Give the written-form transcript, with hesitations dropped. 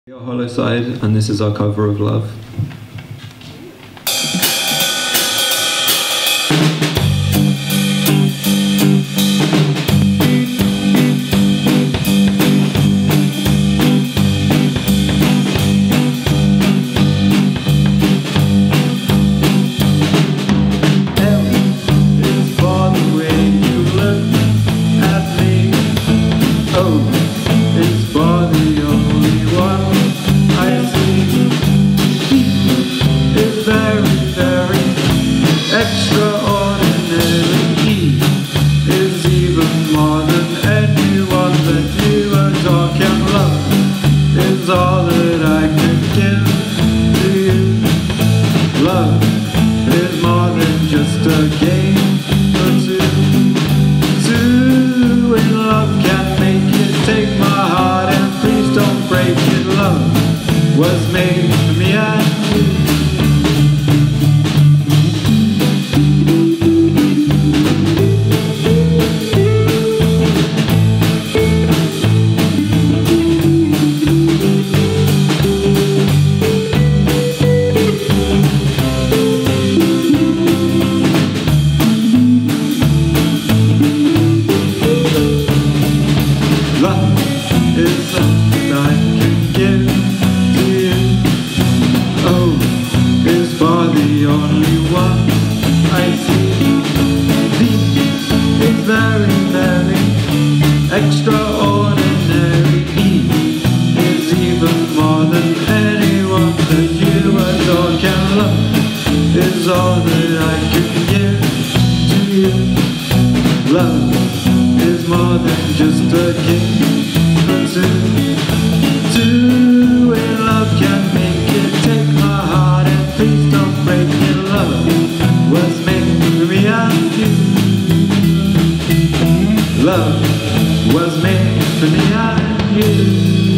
We are Hollowside, and this is our cover of Love. All that I could give to you. Love is more than just a game or two. Two in love can't make it. Take my heart and please don't break it. Love was made for me and you. Is something I can give to you. Oh, is for the only one I see. This is very, very extraordinary. He is even more than anyone that you adore can love. Is all that I can give to you. Love is more than just a game. Two in love can make it. Take my heart and please don't break it. Love was made for me and you. Love was made for me and you.